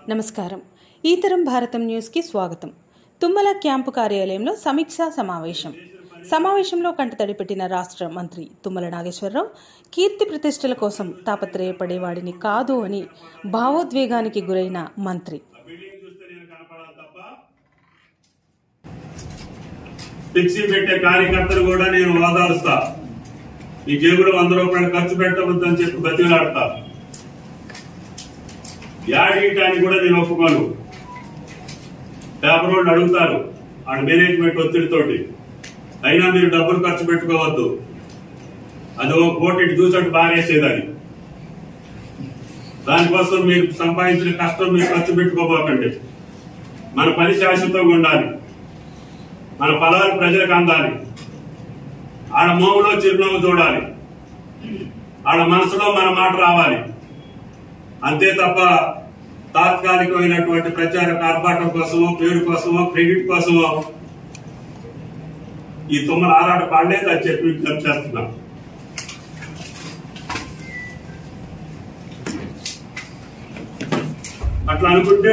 నమస్కారం. ఈతరం భారతం న్యూస్కి స్వాగతం. తుమ్మల క్యాంపు కార్యాలయంలో సమీక్షా సమావేశంలో కంటతడి పెట్టిన రాష్ట్ర మంత్రి తుమ్మల నాగేశ్వరరావు కీర్తి ప్రతిష్టల కోసం తాపత్రయపడేవాడిని కాదు అని భావోద్వేగానికి గురైన మంత్రి ఫిక్సీ పెట్టే కార్యకర్తలు కూడా నేను వాదాలుస్తా. ఈ జేబులో 100 రూపాయలు ఖర్చు పెట్టవద్దని చెప్పి బతిలాడతా. యాడీయటానికి కూడా నేను ఒప్పుకోను. పేపర్ వాళ్ళు అడుగుతారు ఆడ మేనేజ్మెంట్ ఒత్తిడితోటి, అయినా మీరు డబ్బులు ఖర్చు పెట్టుకోవద్దు, అది ఒక కోటి చూసట్టు బారేసేదని. దానికోసం మీరు సంపాదించిన కష్టం మీరు ఖర్చు పెట్టుకోబోకండి. మన పని శాశ్వతంగా ఉండాలి, మన ఫలాలు ప్రజలకు అందాలి, ఆడ మోములో చిరునవ్వు చూడాలి, ఆడ మనసులో మన మాట రావాలి. అంతే తప్ప తాత్కాలికమైనటువంటి ప్రచార ఆర్భాటం కోసమో, పేరు కోసమో, క్రెడిట్ కోసమో ఈ తుమ్మల ఆరాట పాడలేదు అని చెప్పి విజ్ఞప్తి చేస్తున్నాం. అట్లా అనుకుంటే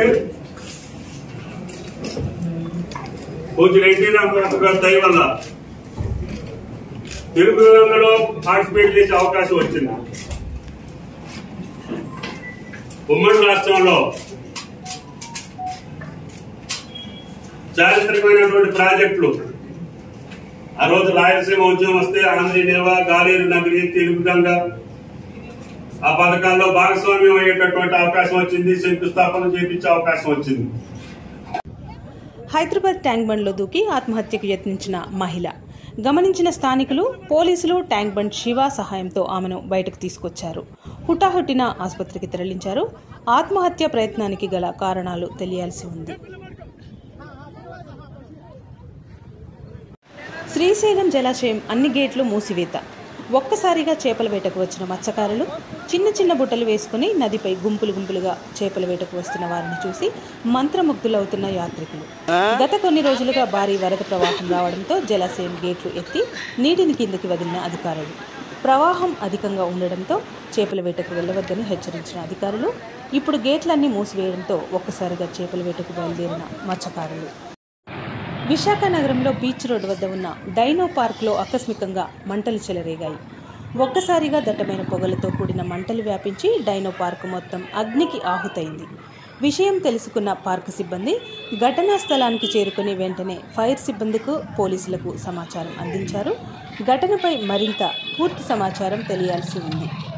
పూజలు ఎన్టీ రామారావు గారి దయ వల్ల తెలుగు రంగంలో పార్టిసిపేట్ చేసే అవకాశం వచ్చింది. ఉమ్మడి రాష్ట్రంలో చారిత్రకమైనటువంటి ప్రాజెక్టులు, ఆ రోజు రాయలసీమ ఉద్యమం వస్తే ఆంధ్రీ నేవా, గాలేరు నగరి, తెలుగు గంగ, ఆ పథకాల్లో భాగస్వామ్యం అయ్యేటటువంటి అవకాశం వచ్చింది, శంకుస్థాపన చేపించే అవకాశం వచ్చింది. హైదరాబాద్ ట్యాంక్ బండ్లో దూకి ఆత్మహత్యకు యత్నించిన మహిళ గమనించిన స్థానికులు, పోలీసులు ట్యాంక్ బండ్ శివ సహాయంతో ఆమెను బయటకు తీసుకొచ్చారు. హుటాహుటిన ఆసుపత్రికి తరలించారు. ఆత్మహత్య ప్రయత్నానికి గల కారణాలు తెలియాల్సి ఉంది. శ్రీశైలం జలాశయం అన్ని గేట్లు మూసివేత. ఒక్కసారిగా చేపల వేటకు వచ్చిన మత్స్యకారులు చిన్న చిన్న బుట్టలు వేసుకుని నదిపై గుంపులుగా చేపల వేటకు వస్తున్న వారిని చూసి మంత్రముగ్ధులవుతున్న యాత్రికులు. గత కొన్ని రోజులుగా భారీ వరద ప్రవాహం రావడంతో జలాశయం గేట్లు ఎత్తి నీటిని కిందకి వదిలిన అధికారులు. ప్రవాహం అధికంగా ఉండడంతో చేపల వేటకు వెళ్లవద్దని హెచ్చరించిన అధికారులు ఇప్పుడు గేట్లన్నీ మూసివేయడంతో ఒక్కసారిగా చేపల వేటకు బయలుదేరిన మత్స్యకారులు. విశాఖ నగరంలో బీచ్ రోడ్డు వద్ద ఉన్న డైనో పార్క్లో ఆకస్మికంగా మంటలు చెలరేగాయి. ఒక్కసారిగా దట్టమైన పొగలతో కూడిన మంటలు వ్యాపించి డైనో పార్క్ మొత్తం అగ్నికి ఆహుతైంది. విషయం తెలుసుకున్న పార్క్ సిబ్బంది ఘటనా స్థలానికి చేరుకుని వెంటనే ఫైర్ సిబ్బందికి, పోలీసులకు సమాచారం అందించారు. ఘటనపై మరింత పూర్తి సమాచారం తెలియాల్సి ఉంది.